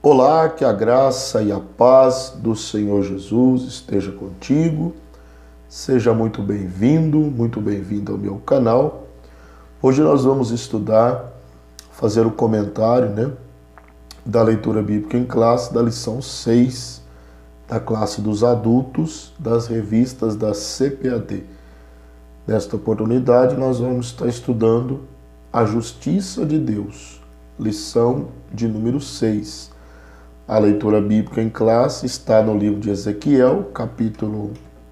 Olá, que a graça e a paz do Senhor Jesus esteja contigo. Seja muito bem-vindo ao meu canal. Hoje nós vamos estudar, fazer o comentário, da leitura bíblica em classe, da lição 6, da classe dos adultos, das revistas da CPAD. Nesta oportunidade nós vamos estar estudando a justiça de Deus, lição de número 6. A leitura bíblica em classe está no livro de Ezequiel, capítulo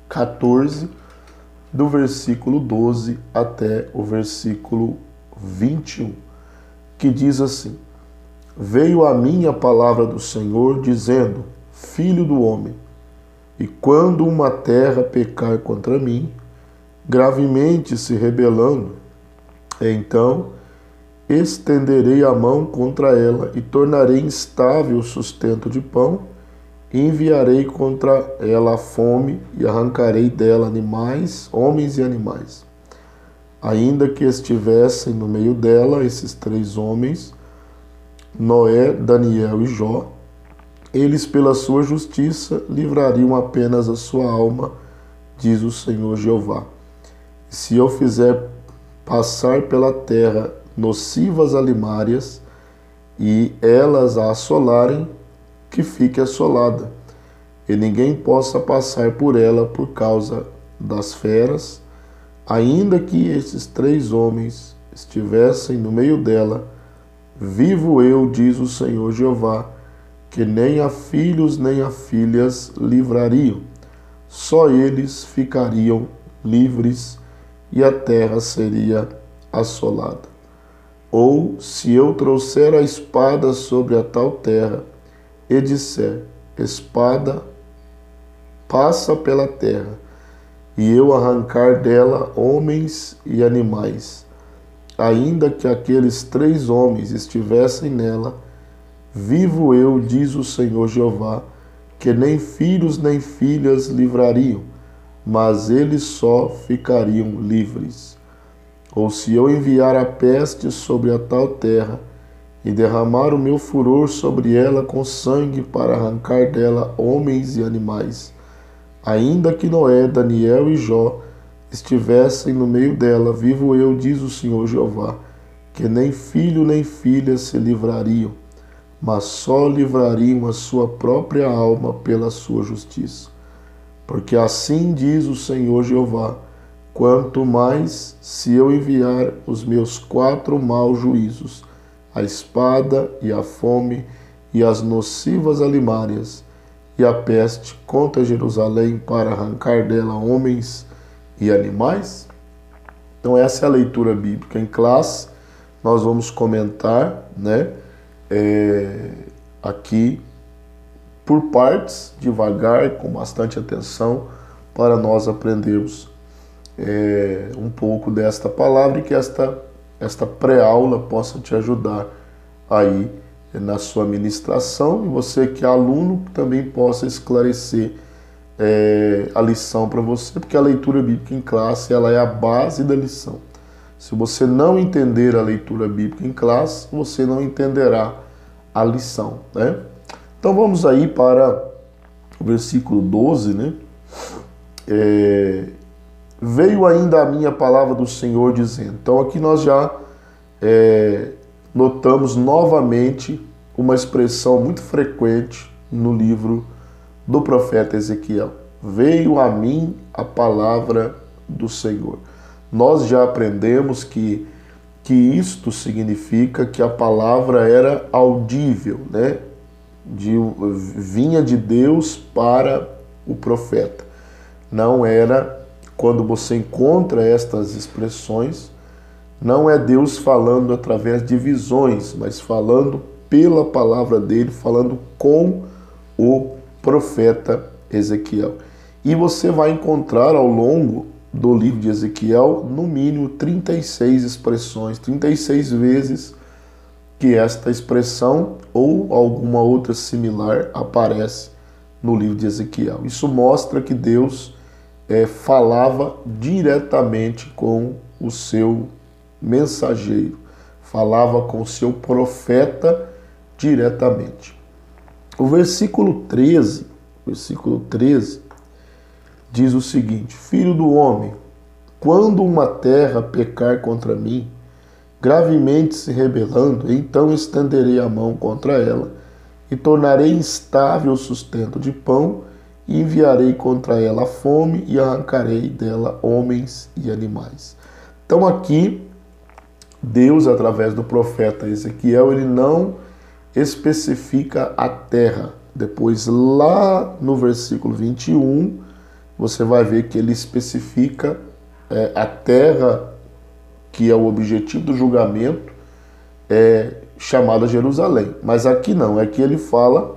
14, do versículo 12 até o versículo 21, que diz assim: Veio a mim a palavra do Senhor, dizendo: Filho do homem, e quando uma terra pecar contra mim, gravemente se rebelando, então estenderei a mão contra ela e tornarei instável o sustento de pão, e enviarei contra ela a fome e arrancarei dela animais, homens e animais. Ainda que estivessem no meio dela esses três homens, Noé, Daniel e Jó, eles pela sua justiça livrariam apenas a sua alma, diz o Senhor Jeová. Se eu fizer passar pela terra nocivas alimárias, e elas a assolarem, que fique assolada, e ninguém possa passar por ela por causa das feras, ainda que esses três homens estivessem no meio dela, vivo eu, diz o Senhor Jeová, que nem a filhos nem a filhas livrariam, só eles ficariam livres e a terra seria assolada. Ou, se eu trouxer a espada sobre a tal terra, e disser: Espada, passa pela terra, e eu arrancar dela homens e animais, ainda que aqueles três homens estivessem nela, vivo eu, diz o Senhor Jeová, que nem filhos nem filhas livrariam, mas eles só ficariam livres. Ou se eu enviar a peste sobre a tal terra, e derramar o meu furor sobre ela com sangue para arrancar dela homens e animais, ainda que Noé, Daniel e Jó estivessem no meio dela, vivo eu, diz o Senhor Jeová, que nem filho nem filha se livrariam, mas só livrariam a sua própria alma pela sua justiça. Porque assim diz o Senhor Jeová: quanto mais se eu enviar os meus 4 maus juízos, a espada e a fome e as nocivas alimárias e a peste contra Jerusalém para arrancar dela homens e animais. Então essa é a leitura bíblica em classe. Nós vamos comentar, aqui por partes, devagar, com bastante atenção, para nós aprendermos um pouco desta palavra e que esta pré-aula possa te ajudar aí na sua ministração, e você que é aluno também possa esclarecer a lição para você, porque a leitura bíblica em classe ela é a base da lição. Se você não entender a leitura bíblica em classe, você não entenderá a lição, Então vamos aí para o versículo 12, Veio ainda a minha palavra do Senhor dizendo. Então aqui nós já notamos novamente uma expressão muito frequente no livro do profeta Ezequiel. Veio a mim a palavra do Senhor. Nós já aprendemos que isto significa que a palavra era audível, vinha de Deus para o profeta. Não era, quando você encontra estas expressões, não é Deus falando através de visões, mas falando pela palavra dele, falando com o profeta Ezequiel. E você vai encontrar ao longo do livro de Ezequiel, no mínimo 36 expressões, 36 vezes que esta expressão ou alguma outra similar aparece no livro de Ezequiel. Isso mostra que Deus falava diretamente com o seu mensageiro, falava com o seu profeta diretamente. O versículo 13 diz o seguinte: Filho do homem, quando uma terra pecar contra mim, gravemente se rebelando, então estenderei a mão contra ela e tornarei instável o sustento de pão e enviarei contra ela a fome e arrancarei dela homens e animais. Então aqui, Deus, através do profeta Ezequiel, ele não especifica a terra. Depois, lá no versículo 21, você vai ver que ele especifica a terra, que é o objetivo do julgamento, chamada Jerusalém. Mas aqui não, aqui ele fala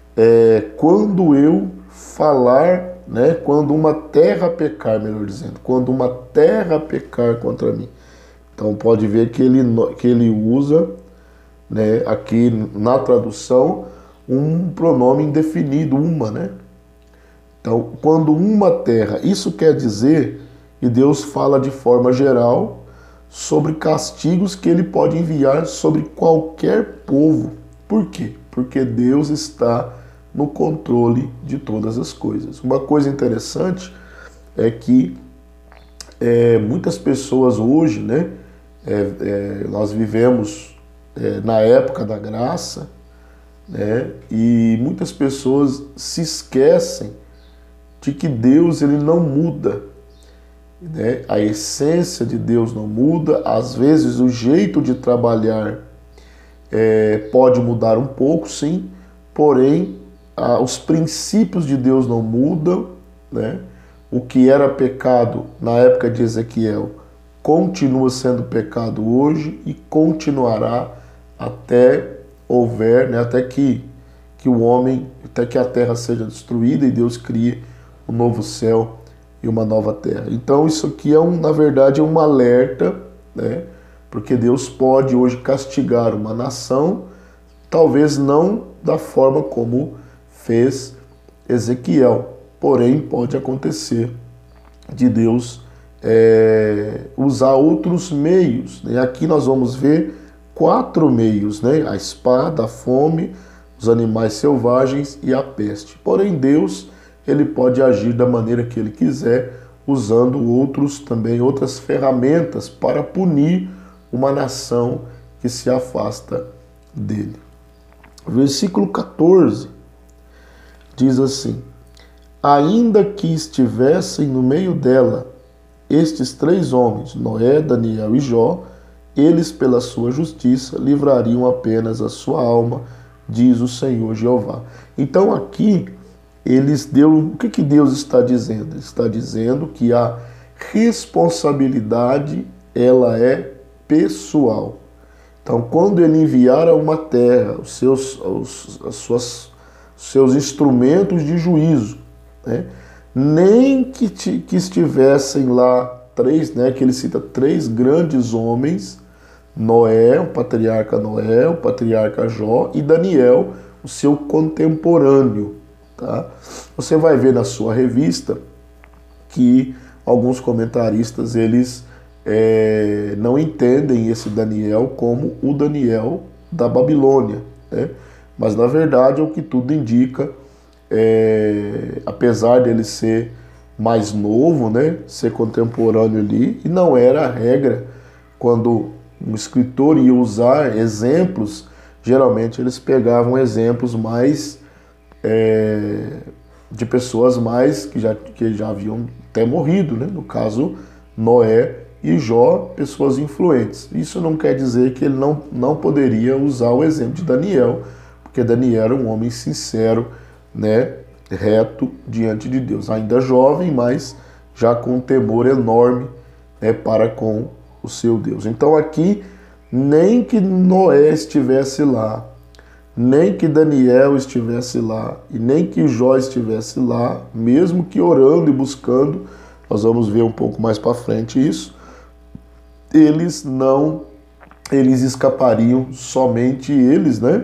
quando eu falar, né, quando uma terra pecar, melhor dizendo, quando uma terra pecar contra mim. Então pode ver que ele usa, né, aqui na tradução, um pronome indefinido, uma, né? Então, quando uma terra, isso quer dizer que Deus fala de forma geral sobre castigos que ele pode enviar sobre qualquer povo. Por quê? Porque Deus está no controle de todas as coisas. Uma coisa interessante é que muitas pessoas hoje, né, nós vivemos na época da graça, né, e muitas pessoas se esquecem de que Deus ele não muda, né? A essência de Deus não muda. Às vezes o jeito de trabalhar pode mudar um pouco, sim, porém os princípios de Deus não mudam, né? O que era pecado na época de Ezequiel continua sendo pecado hoje e continuará até houver, né? Até que a terra seja destruída e Deus crie um novo céu e uma nova terra. Então isso aqui na verdade é um alerta, né? Porque Deus pode hoje castigar uma nação, talvez não da forma como fez Ezequiel, porém pode acontecer de Deus usar outros meios, né? Aqui nós vamos ver 4 meios, né? A espada, a fome, os animais selvagens e a peste. Porém Deus ele pode agir da maneira que ele quiser, usando outras ferramentas para punir uma nação que se afasta dele. Versículo 14 diz assim: ainda que estivessem no meio dela estes 3 homens, Noé, Daniel e Jó, eles pela sua justiça livrariam apenas a sua alma, diz o Senhor Jeová. Então aqui o que Deus está dizendo? Ele está dizendo que a responsabilidade ela é pessoal. Então, quando ele enviar a uma terra os seus instrumentos de juízo, né, nem que estivessem lá 3, né, que ele cita 3 grandes homens, Noé, o patriarca Jó e Daniel, o seu contemporâneo. Tá? Você vai ver na sua revista que alguns comentaristas eles não entendem esse Daniel como o Daniel da Babilônia, né? Mas na verdade é o que tudo indica, apesar dele ser mais novo, né, ser contemporâneo ali, e não era a regra quando um escritor ia usar exemplos, geralmente eles pegavam exemplos mais de pessoas que já haviam até morrido, né? No caso, Noé e Jó, pessoas influentes. Isso não quer dizer que ele não poderia usar o exemplo de Daniel, porque Daniel era um homem sincero, né? Reto diante de Deus. Ainda jovem, mas já com um temor enorme, né, para com o seu Deus. Então aqui, nem que Noé estivesse lá, nem que Daniel estivesse lá e nem que Jó estivesse lá, mesmo que orando e buscando, nós vamos ver um pouco mais para frente isso, eles escapariam, somente eles, né?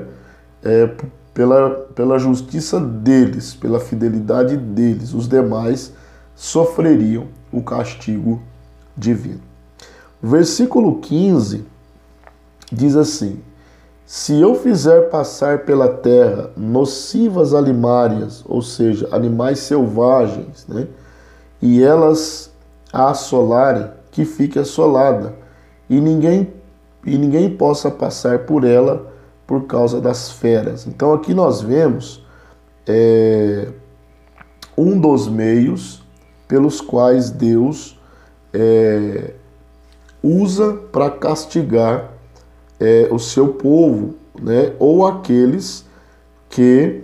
Pela justiça deles, pela fidelidade deles, os demais sofreriam o castigo divino. O versículo 15 diz assim: Se eu fizer passar pela terra nocivas alimárias, ou seja, animais selvagens, né? E elas a assolarem, que fique assolada, e ninguém possa passar por ela por causa das feras. Então aqui nós vemos um dos meios pelos quais Deus usa para castigar o seu povo, né? Ou aqueles que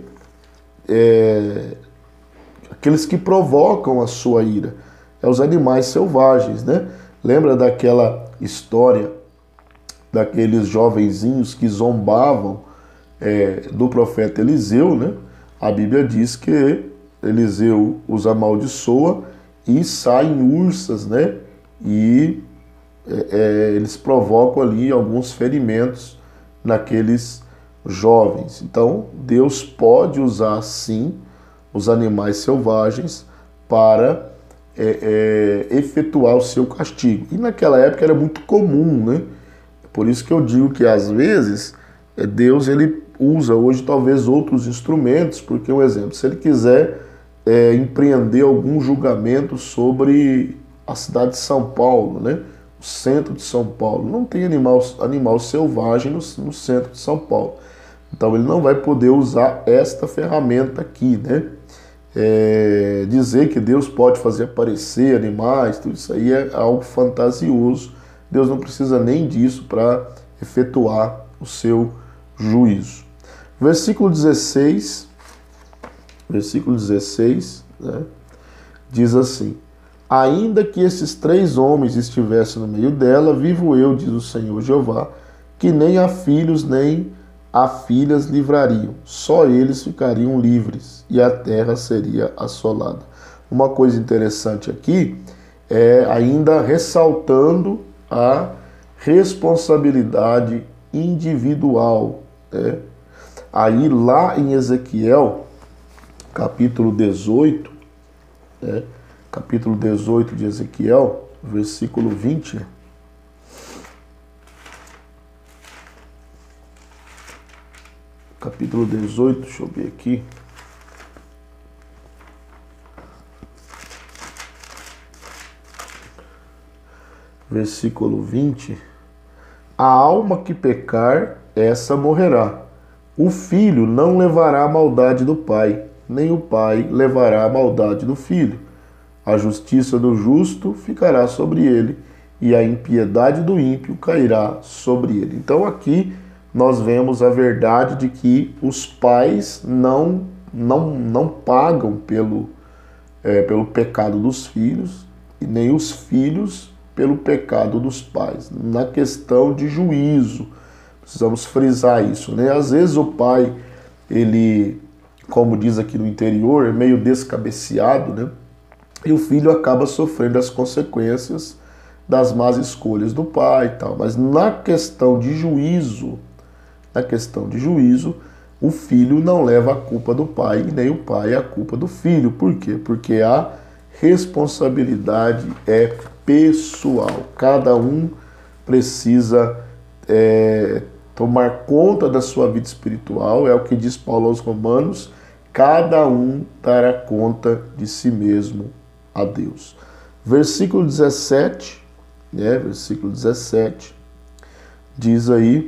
provocam a sua ira. Os animais selvagens, né? Lembra daquela história daqueles jovenzinhos que zombavam do profeta Eliseu, né? A Bíblia diz que Eliseu os amaldiçoa e saem ursas, né? E eles provocam ali alguns ferimentos naqueles jovens. Então, Deus pode usar, sim, os animais selvagens para efetuar o seu castigo. E naquela época era muito comum, né? Por isso que eu digo que, às vezes, Deus ele usa hoje talvez outros instrumentos, porque, um exemplo, se ele quiser empreender algum julgamento sobre a cidade de São Paulo, né? O centro de São Paulo, não tem animal selvagem no centro de São Paulo. Então ele não vai poder usar esta ferramenta aqui, né? Dizer que Deus pode fazer aparecer animais, tudo isso aí é algo fantasioso. Deus não precisa nem disso para efetuar o seu juízo. Versículo 16, né, diz assim: ainda que esses 3 homens estivessem no meio dela, vivo eu, diz o Senhor Jeová, que nem a filhos nem a filhas livrariam, só eles ficariam livres e a terra seria assolada. Uma coisa interessante aqui é ainda ressaltando a responsabilidade individual, né? Aí lá em Ezequiel, capítulo 18, né? Capítulo 18 de Ezequiel, versículo 20. Capítulo 18, deixa eu ver aqui. Versículo 20. A alma que pecar, essa morrerá. O filho não levará a maldade do pai, nem o pai levará a maldade do filho. A justiça do justo ficará sobre ele, e a impiedade do ímpio cairá sobre ele. Então aqui nós vemos a verdade de que os pais não pagam pelo pecado dos filhos, e nem os filhos pelo pecado dos pais. Na questão de juízo, precisamos frisar isso, né? Às vezes o pai, ele, como diz aqui no interior, é meio descabeceado, né? E o filho acaba sofrendo as consequências das más escolhas do pai e tal. Mas na questão de juízo, o filho não leva a culpa do pai e nem o pai a culpa do filho. Por quê? Porque a responsabilidade é pessoal. Cada um precisa tomar conta da sua vida espiritual. É o que diz Paulo aos Romanos: cada um dará conta de si mesmo a Deus. Versículo 17, né? Versículo 17 diz aí: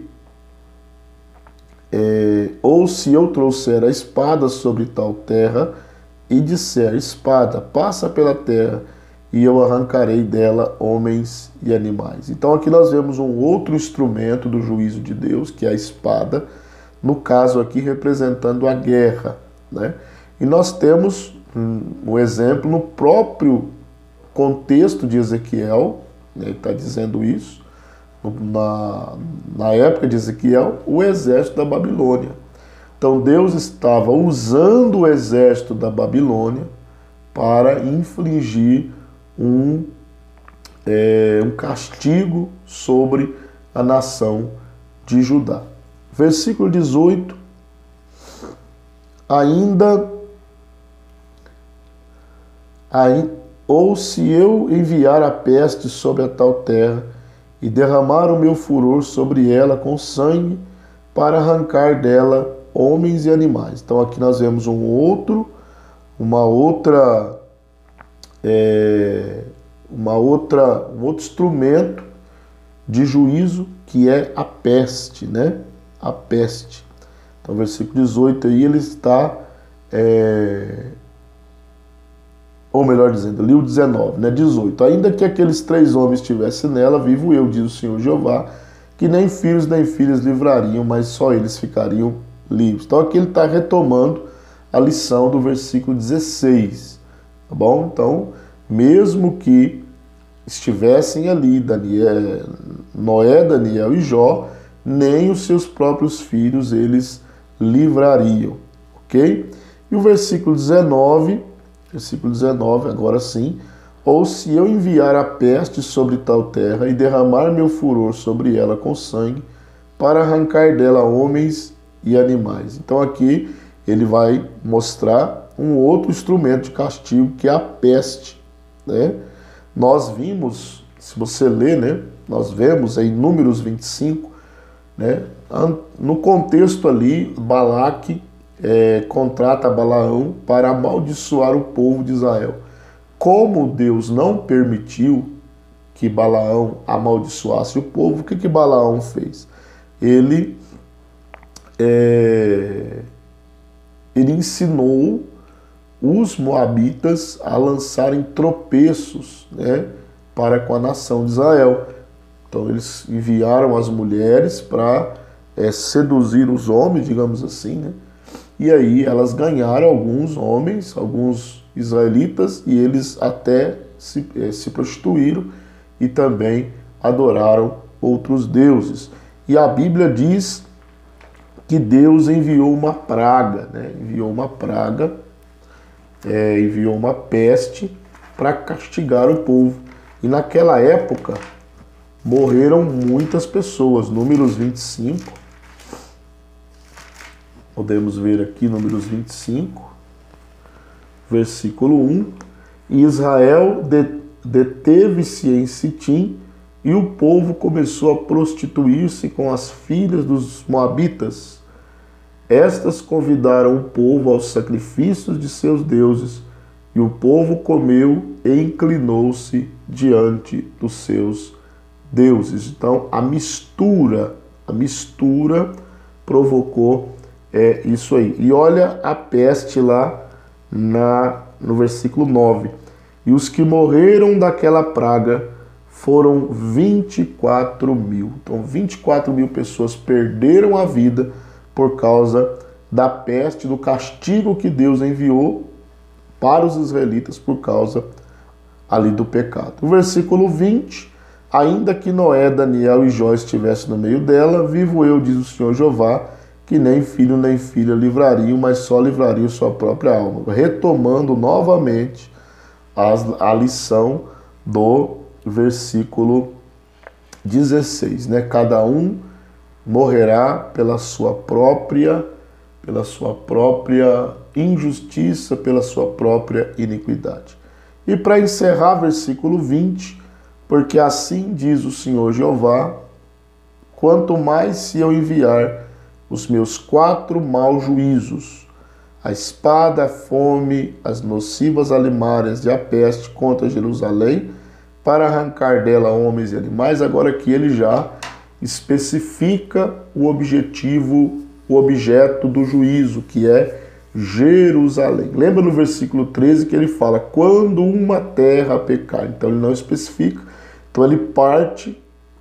ou se eu trouxer a espada sobre tal terra e disser: espada, passa pela terra, e eu arrancarei dela homens e animais. Então aqui nós vemos um outro instrumento do juízo de Deus, que é a espada, no caso aqui representando a guerra, né? E nós temos um exemplo no próprio contexto de Ezequiel, né? Ele está dizendo isso, na época de Ezequiel, o exército da Babilônia. Então Deus estava usando o exército da Babilônia para infligir um castigo sobre a nação de Judá. Versículo 18. Ou se eu enviar a peste sobre a tal terra e derramar o meu furor sobre ela com sangue, para arrancar dela homens e animais. Então aqui nós vemos um outro instrumento de juízo, que é a peste, né? A peste. Então, versículo 18 aí ele está, ou melhor dizendo, ali o 19, né? 18. Ainda que aqueles 3 homens estivessem nela, vivo eu, diz o Senhor Jeová, que nem filhos nem filhas livrariam, mas só eles ficariam livres. Então aqui ele está retomando a lição do versículo 16, tá bom? Então, mesmo que estivessem ali Noé, Daniel e Jó, nem os seus próprios filhos eles livrariam, ok? E o versículo 19, agora sim: ou se eu enviar a peste sobre tal terra e derramar meu furor sobre ela com sangue, para arrancar dela homens e animais. Então aqui ele vai mostrar um outro instrumento de castigo, que é a peste, né? Nós vimos, se você ler, né, nós vemos em Números 25, né, no contexto ali, Balaque contrata Balaão para amaldiçoar o povo de Israel. Como Deus não permitiu que Balaão amaldiçoasse o povo, o que Balaão fez? Ele ensinou os moabitas a lançarem tropeços, né, para com a nação de Israel. Então eles enviaram as mulheres para seduzir os homens, digamos assim, né? E aí elas ganharam alguns homens, alguns israelitas, e eles até se prostituíram e também adoraram outros deuses. E a Bíblia diz que Deus enviou uma praga, né? Enviou uma peste para castigar o povo. E naquela época morreram muitas pessoas. Números 25, podemos ver aqui, Números 25, versículo 1. E Israel deteve-se em Sitim, e o povo começou a prostituir-se com as filhas dos moabitas. Estas convidaram o povo aos sacrifícios de seus deuses, e o povo comeu e inclinou-se diante dos seus deuses. Então a mistura provocou isso aí. E olha a peste lá no versículo 9. E os que morreram daquela praga foram 24 mil. Então 24 mil pessoas perderam a vida por causa da peste, do castigo que Deus enviou para os israelitas por causa ali do pecado. O versículo 20: ainda que Noé, Daniel e Jó estivessem no meio dela, vivo eu, diz o Senhor Jeová, que nem filho nem filha livrariam, mas só livrariam sua própria alma. Retomando novamente a lição do versículo 16, né? Cada um morrerá pela sua própria injustiça, pela sua própria iniquidade. E para encerrar, versículo 20: porque assim diz o Senhor Jeová, quanto mais se eu enviar os meus 4 maus juízos, a espada, a fome, as nocivas alimárias e a peste contra Jerusalém, para arrancar dela homens e animais. Agora aqui ele já especifica o objeto do juízo, que é Jerusalém. Lembra no versículo 13 que ele fala, quando uma terra pecar. Então ele não especifica. Então ele parte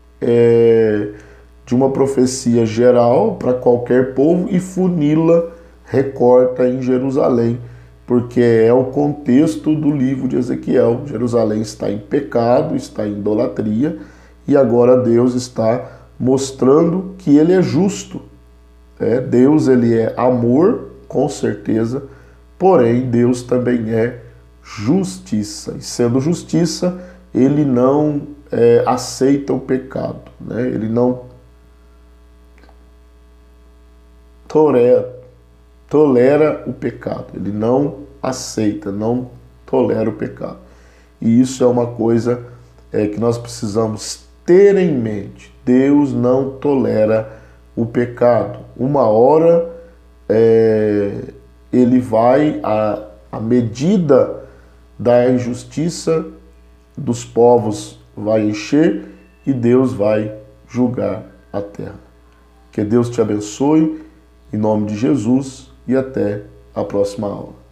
de uma profecia geral para qualquer povo e funila, recorta em Jerusalém, porque é o contexto do livro de Ezequiel. Jerusalém está em pecado, está em idolatria, e agora Deus está mostrando que ele é justo. Deus, ele é amor, com certeza, porém Deus também é justiça. E sendo justiça, ele não aceita o pecado, né? Ele não tolera o pecado, ele não aceita, não tolera o pecado. E isso é uma coisa que nós precisamos ter em mente. Deus não tolera o pecado. Uma hora ele vai, a medida da injustiça dos povos vai encher e Deus vai julgar a terra. Que Deus te abençoe, em nome de Jesus, e até a próxima aula.